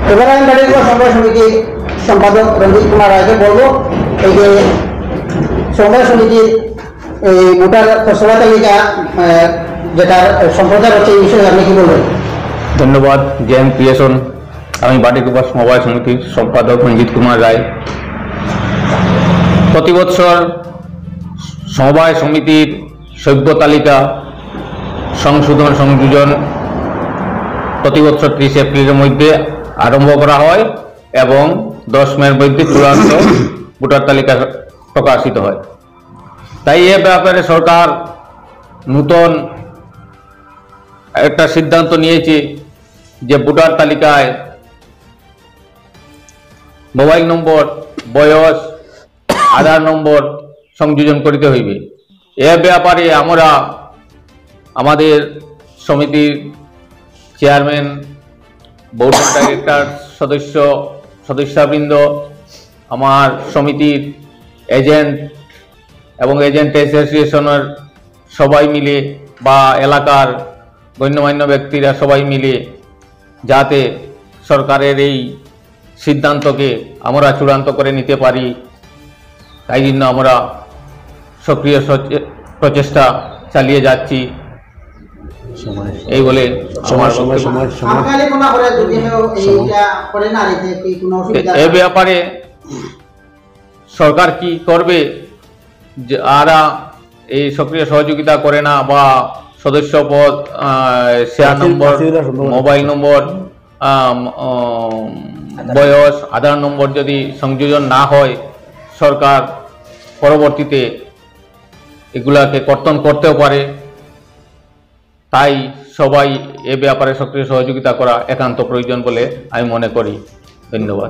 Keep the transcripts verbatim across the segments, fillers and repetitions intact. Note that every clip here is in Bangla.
এবার আমি বাটিকুয়া সমবায় সমিতির সম্পাদক রঞ্জিত কুমার রায়কে বলবো এই যে সমবায় সমিতির এই ভোটার খসড়া তালিকা যেটার সম্প্রচার হচ্ছে এই বিষয়ে আপনি কি বলবেন? ধন্যবাদ। জেএম ক্রিয়েশন, আমি বাটিকুয়া সমবায় সমিতির সম্পাদক রঞ্জিত কুমার রায়। প্রতি বছর সমবায় সমিতির সভ্য তালিকা সংশোধন সংযোজন প্রতি বছর ত্রিশ এপ্রিলের মধ্যে আরম্ভ করা হয় এবং দশ মের মধ্যে চূড়ান্ত ভোটার তালিকা প্রকাশিত হয়। তাই এ ব্যাপারে সরকার নতুন একটা সিদ্ধান্ত নিয়েছে যে ভোটার তালিকায় মোবাইল নম্বর, বয়স, আধার নম্বর সংযোজন করিতে হইবে। এ ব্যাপারে আমরা আমাদের সমিতির চেয়ারম্যান, বোর্ড অফ ডাইরেক্টর সদস্য সদস্যবৃন্দ, আমার সমিতির এজেন্ট এবং এজেন্ট অ্যাসোসিয়েশনের সবাই মিলে বা এলাকার গণ্যমান্য ব্যক্তিরা সবাই মিলে যাতে সরকারের এই সিদ্ধান্তকে আমরা চূড়ান্ত করে নিতে পারি, তাই জন্য আমরা সক্রিয় প্রচেষ্টা চালিয়ে যাচ্ছি। এই বলে এ ব্যাপারে সরকার কি করবে, যারা এই সক্রিয় সহযোগিতা করে না বা সদস্য পদ, শেয়ার নম্বর, মোবাইল নম্বর, বয়স, আধার নম্বর যদি সংযোজন না হয়, সরকার পরবর্তীতে এগুলাকে কর্তন করতেও পারে। তাই সবাই এ ব্যাপারে সক্রিয় সহযোগিতা করা একান্ত প্রয়োজন বলে আমি মনে করি। ধন্যবাদ।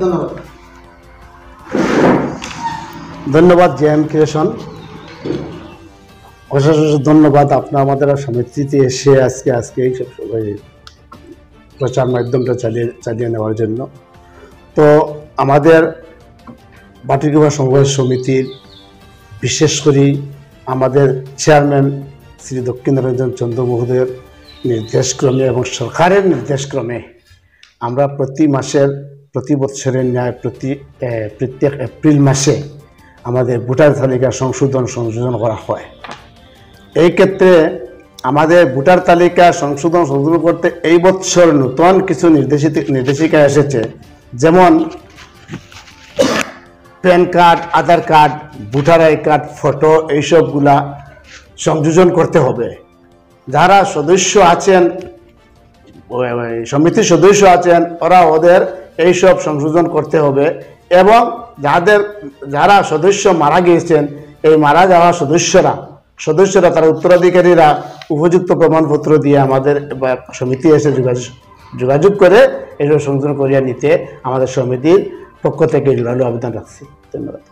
ধন্যবাদ জেএম ক্রিয়েশন, অশেষ অশেষ ধন্যবাদ আপনার আমাদের সমিতিতে এসে আজকে আজকে এই সব সবাই প্রচার মাধ্যমটা চালিয়ে চালিয়ে নেওয়ার জন্য। তো আমাদের বাটিকুয়া সমবায় সমিতির বিশেষ করে আমাদের চেয়ারম্যান শ্রী দক্ষিণরঞ্জন চন্দ্র মহোদয়ের নির্দেশক্রমে এবং সরকারের নির্দেশক্রমে আমরা প্রতি মাসের প্রতি বছরের ন্যায় প্রতি প্রত্যেক এপ্রিল মাসে আমাদের ভোটার তালিকা সংশোধন সংযোজন করা হয়। এই ক্ষেত্রে আমাদের ভোটার তালিকা সংশোধন সংযোজন করতে এই বছর নতুন কিছু নির্দেশিত নির্দেশিকা এসেছে, যেমন PAN card, Aadhaar card, voter I card, photo, এইসবগুলা সংযোজন করতে হবে। যারা সদস্য আছেন, সমিতির সদস্য আছেন, ওরা ওদের এইসব সংশোধন করতে হবে এবং যাদের যারা সদস্য মারা গিয়েছেন, এই মারা যাওয়া সদস্যরা সদস্যরা তারা উত্তরাধিকারীরা উপযুক্ত প্রমাণপত্র দিয়ে আমাদের সমিতি এসে যোগাযোগ যোগাযোগ করে এইসব সংশোধন করিয়া নিতে আমাদের সমিতির পক্ষ থেকে জোরালো আবেদন রাখছি। ধন্যবাদ।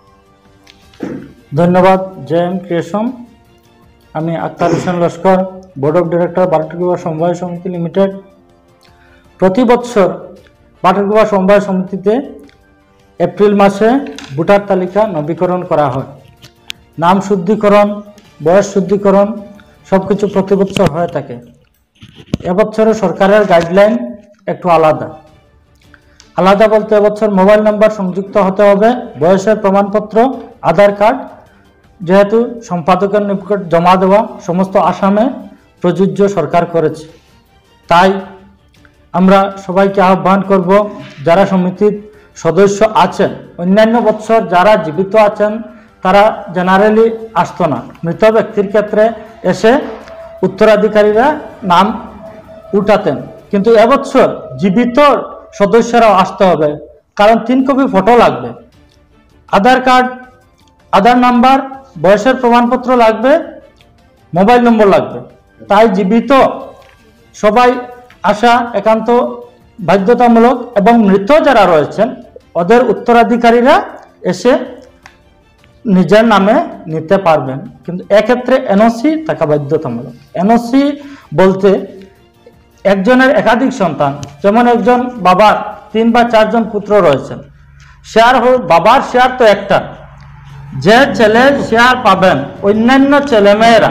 ধন্যবাদ জেএম ক্রিয়েশন। আমি Akhtar Hossain Laskar, board of director Batikua সমবায় সমিতি লিমিটেড। প্রতি বছর বাটিকুয়া সমবায় সমিতিতে এপ্রিল মাসে ভোটার তালিকা নবীকরণ করা হয়। নাম শুদ্ধিকরণ, বয়স শুদ্ধিকরণ সব কিছু প্রতি বছর হয়ে থাকে। এবছরে সরকারের গাইডলাইন একটু আলাদা। আলাদা বলতে এবছর মোবাইল নাম্বার সংযুক্ত হতে হবে, বয়সের প্রমাণপত্র, আধার কার্ড, যেহেতু সম্পাদকের নিকট জমা দেওয়া সমস্ত আসামে প্রযোজ্য সরকার করেছে। তাই আমরা সবাইকে আহ্বান করব, যারা সমিতির সদস্য আছেন, অন্যান্য বছর যারা জীবিত আছেন তারা জেনারেলি আসতো না, মৃত ব্যক্তির ক্ষেত্রে এসে উত্তরাধিকারীরা নাম উঠাতেন, কিন্তু এবছর জীবিত সদস্যরাও আসতে হবে, কারণ তিন কপি ফটো লাগবে, আধার কার্ড, আধার নাম্বার, বয়সের প্রমাণপত্র লাগবে, মোবাইল নম্বর লাগবে। তাই জীবিত সবাই আসা একান্ত বাধ্যতামূলক এবং মৃত যারা রয়েছেন ওদের উত্তরাধিকারীরা এসে নিজের নামে নিতে পারবেন, কিন্তু এক্ষেত্রে এনওসি থাকা বাধ্যতামূলক। এনওসি বলতে একজনের একাধিক সন্তান, যেমন একজন বাবার তিন বা চারজন পুত্র রয়েছেন, শেয়ার বাবার শেয়ার তো একটা, যে ছেলে শেয়ার পাবেন অন্যান্য ছেলেমেয়েরা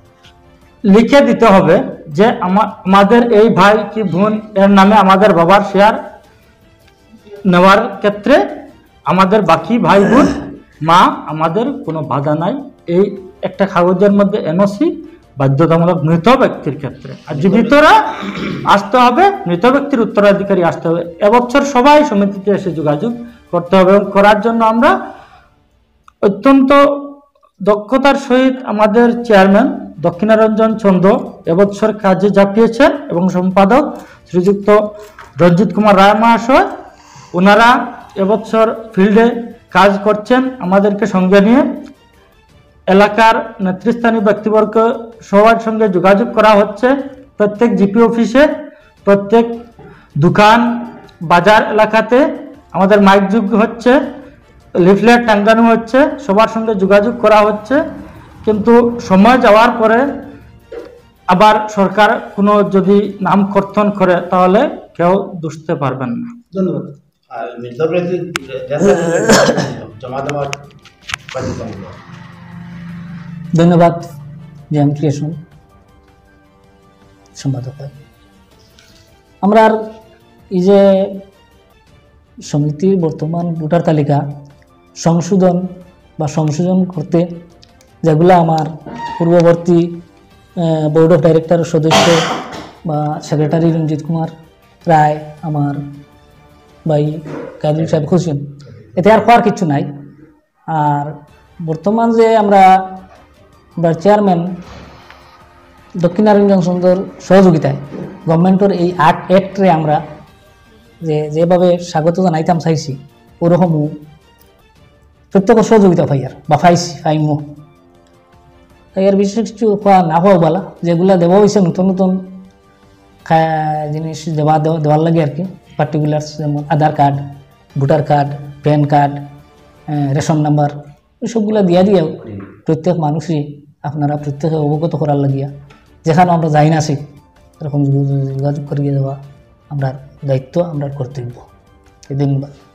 লিখে দিতে হবে যে আমাদের এই ভাই কি বোন এর নামে আমাদের বাবার শেয়ার নেওয়ার ক্ষেত্রে আমাদের বাকি ভাই বোন মা আমাদের কোনো বাধা নাই। এই একটা কাগজের মধ্যে এনওসি বাধ্যতামূলক মৃত ব্যক্তির ক্ষেত্রে, আর জীবিতরা আসতে হবে, মৃত ব্যক্তির উত্তরাধিকারী আসতে হবে। এবছর সবাই সমিতিতে এসে যোগাযোগ করতে হবে এবং করার জন্য আমরা অত্যন্ত দক্ষতার সহিত আমাদের চেয়ারম্যান দক্ষিণারঞ্জন চন্দ্র এবছর কাজে ঝাঁপিয়েছেন এবং সম্পাদক শ্রীযুক্ত রঞ্জিত কুমার রায় মহাশয়, ওনারা এবছর ফিল্ডে কাজ করছেন আমাদেরকে সঙ্গে নিয়ে। এলাকার নেতৃস্থানীয় ব্যক্তিবর্গ সবার সঙ্গে যোগাযোগ করা হচ্ছে। প্রত্যেক জিপি অফিসে, প্রত্যেক দোকান বাজার এলাকাতে আমাদের মাইক যুগ হচ্ছে, লিফলেট টাঙ্গানো হচ্ছে, সবার সঙ্গে যোগাযোগ করা হচ্ছে। কিন্তু সময় যাওয়ার পরে আবার সরকার কোনো যদি নাম কর্তন করে তাহলে কেউ দুষতে পারবেন না। ধন্যবাদ। আর মৃত ব্যক্তি জমা দেওয়ার বাধ্যতামূলক। ধন্যবাদ জ্ঞান ক্রিয়েশন সম্পাদক ভাই। আমরা এই যে সমিতির বর্তমান ভোটার তালিকা সংশোধন বা সংশোধন করতে যেগুলো আমার পূর্ববর্তী বোর্ড অফ ডাইরেক্টর সদস্য বা সেক্রেটারি রঞ্জিত কুমার রায়, আমার ভাই কাজী সাহেব হোসেন, এতে আর হওয়ার কিছু নাই। আর বর্তমান যে আমরা আমরা চেয়ারম্যান দক্ষিণারঞ্জন চন্দ্রর সহযোগিতায় গভর্নমেন্টের এই আক্ট অ্যাক্টরে আমরা যে যেভাবে স্বাগত জানাইতাম চাইছি, ওরকমও প্রত্যেক সহযোগিতা পাই আর বা পাইছি পাইমো। তাই আর বিশেষ কিছু হওয়া না হওয়া বলা, যেগুলো দেওয়া হয়েছে নতুন নতুন জিনিস দেওয়া দেওয়ার লাগে আর কি, পার্টিকুলার যেমন Aadhaar card, voter card, PAN card, ration number, ওইসবগুলো দিয়া দিয়েও প্রত্যেক মানুষই আপনারা প্রত্যেকে অবগত করার লাগিয়া যেখানে আমরা যাই না আছি এরকম যোগাযোগ করিয়ে দেওয়া আমরা দায়িত্ব, আমরা কর্তব্য। ধন্যবাদ।